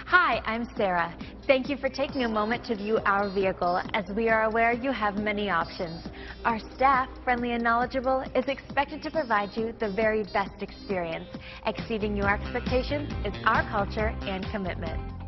Hi, I'm Sarah. Thank you for taking a moment to view our vehicle, as we are aware you have many options. Our staff, friendly and knowledgeable, is expected to provide you the very best experience. Exceeding your expectations is our culture and commitment.